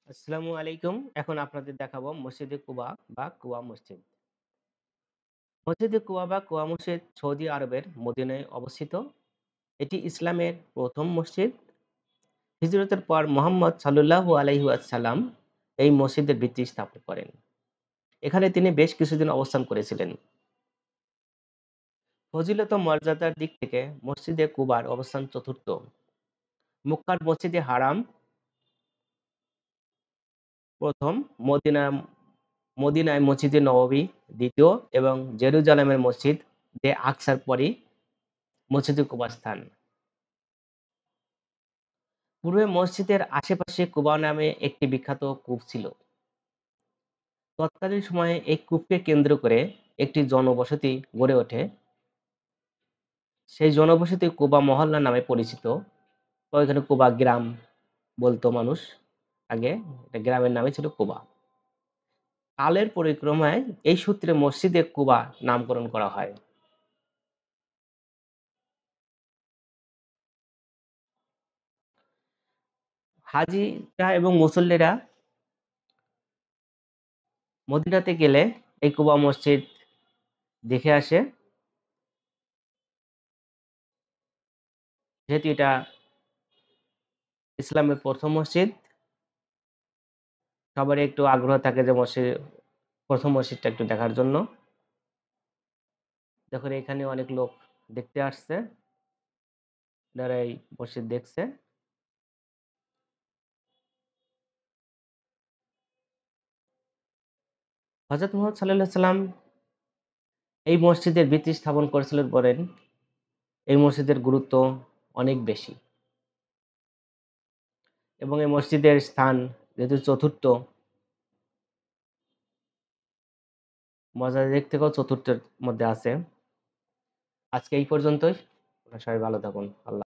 আসসালামু আলাইকুম। এখন আপনাদের দেখাবো মসজিদে কুবা বা কুয়া মসজিদ। মসজিদে কুবা বা কুয়া মসজিদ সৌদি আরবের মদিনায় অবস্থিত। এটি ইসলামের প্রথম মসজিদ। হিজরতের পর মুহাম্মদ সাল্লাল্লাহু আলাইহি ওয়াসাল্লাম এই মসজিদের ভিত্তি স্থাপন করেন। এখানে তিনি বেশ কিছুদিন অবস্থান করেছিলেন। ফজিলত ও মর্যাদার দিক থেকে মসজিদে কুবার অবস্থান চতুর্থ। মক্কার মসজিদে হারাম প্রথম, মদিনা মদিনায় মসজিদে নববী দ্বিতীয় এবং জেরুজালেমের মসজিদে আকসার পরই মসজিদে কুবার স্থান। পূর্বে মসজিদের আশেপাশে কুবা নামে একটি বিখ্যাত কূপ ছিল। তৎকালীন সময়ে এই কূপকে কেন্দ্র করে একটি জনবসতি গড়ে ওঠে। সেই জনবসতি কুবা মহল্লা নামে পরিচিত। তো এখানে কুবা গ্রাম বলতো মানুষ আগে। এটা গ্রামের নামই ছিল কুবা। কালের পরিক্রমায় এই সূত্রে মসজিদে কুবা নামকরণ করা হয়। হাজিরা এবং মুসল্লিরা মদিনাতে গেলে এই কুবা মসজিদ দেখে আসে। যেহেতু এটা ইসলামের প্রথম মসজিদ, সবারই একটু আগ্রহ থাকে যে প্রথম মসজিদটা একটু দেখার জন্য। দেখুন এখানে অনেক লোক দেখতে আসছে, যারা এই মসজিদ দেখছে। হযরত মুহাম্মদ সাল্লাল্লাহু আলাইহি সাল্লাম এই মসজিদের ভিত্তি স্থাপন করেছিলেন বলেন, এই মসজিদের গুরুত্ব অনেক বেশি এবং এই মসজিদের স্থান যেহেতু চতুর্থ, মর্যাদার দিক থেকেও চতুর্থের মধ্যে আছে। আজকে এই পর্যন্তই। আপনারা সবাই ভালো থাকুন। আল্লাহ